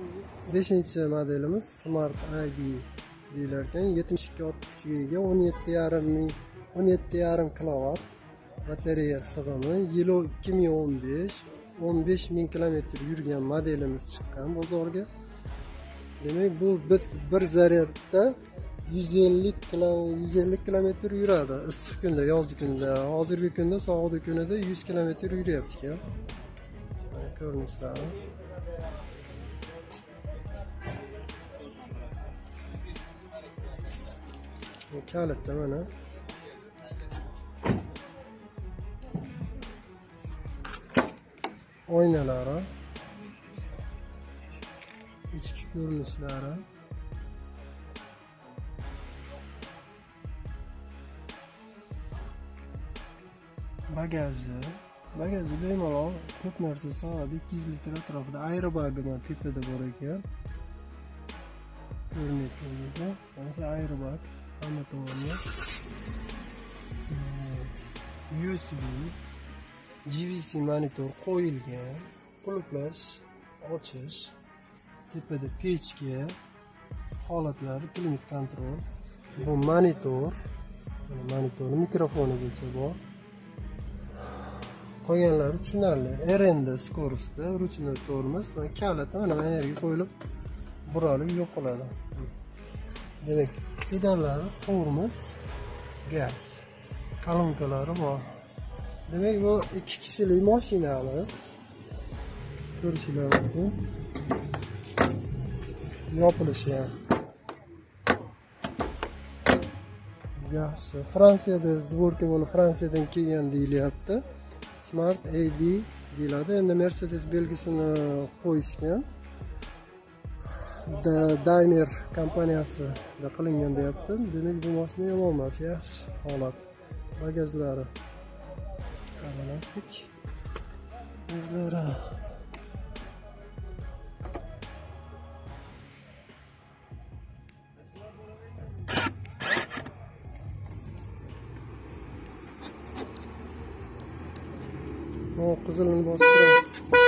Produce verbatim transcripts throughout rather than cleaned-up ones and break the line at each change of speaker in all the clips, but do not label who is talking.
beshinchi modelimiz Smart I D deyilar ekan. yetmish ikki ot kuchiga ega, o'n yetti yarim ming, o'n yetti yarim kilovat batareya sig'imi, yili ikki ming o'n besh, o'n besh ming kilometr yurgan modelimiz chiqqan bozorga. Demak, bu bir, bir zaryadda yuz ellik kilometr yuradi. Issiq kunda, yozgi kunda, hozirgi kunda, sovuqda kunida yuz kilometr yuryapti ekan. Mana ko'rinishlari. Bu kalitda mana. Oynalari, ichki ko'rinishlari, bagaji, bagaji bemalol ko'p narsa sig'adi. ikki yuz litr atrofida. Airbag ham tepada bor ekan. Ko'rinyapsizmi? Mana shu airbag hamma tomonga. U S B G V C monitor qo'yilgan, qulflash, ochish, tepada pechka holatlari, klinik kontrol. Bu monitor, monitor mikrofonigacha bor. Qolganlari tushunarli. R N D скоростda, ruchnoy tormoz va kalit mana bu yerga qo'yilib buralib yo'qoladi. Demak, pedallari tormoz, gaz, kolonkalari bor. Demak, bu ikki kishilik mashinamiz. Ko'rishingiz mumkin. Yopilishi ham yaxshi. Fransiyada zborka bo'lib, Fransiyadan kelgan deyilyapti. Smart A D deyiladi. Endi Mercedes belgisini qo'yishgan. Daimler kompaniyasida qilingan deyapti. Demak, bu mashina yomon emas, yaxshi holat. Bagajlari qaralastik. Bagajlari o qizilini bostirib.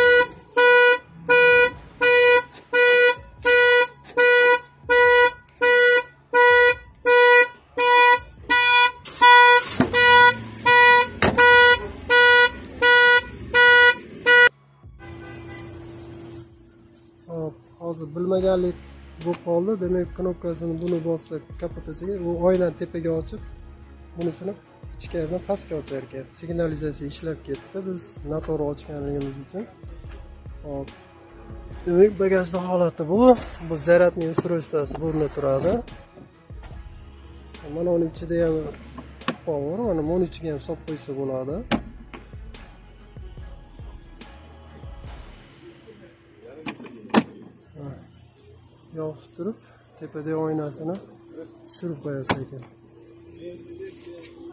Hozir bilmaganlik bo'lib qoldi. Demak, knopkasini buni bossak kapotachiga, u oynani tepaga ochib, bunisini ichkaridan pastga ochar ekan. Signalizatsiya ishlab ketdi biz noto'g'ri ochganligimiz uchun. Hop. Demak, bagajning holati bu. Bu zaryadniy ustroystosi bo'rnida turadi. Mana uning ichida ham power, mana buni ichiga ham solib qo'ysa bo'ladi. Yopib turib, tepada oynasini tushirib qo'yasiz ekan.